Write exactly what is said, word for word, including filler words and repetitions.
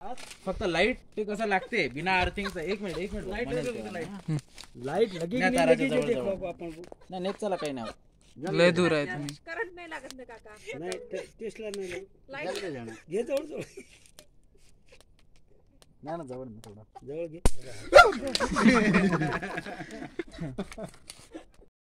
फक्त लाईट ते कसं लागते बिना अर्थिंगचं. एक मिनिट एक मिनिट लाईट लाईट लगी ताराच्या लगी जवळ जे जवळ. देखो आपण नाही नेट चला काही नाही लय दूर आहे तुम्ही. करंट नाही लागत ना काका. नाही ते- टेस्टला नाही लागत. लाईट घे जवळ जवळ नाही ना जवळ ना थोडं जवळ घे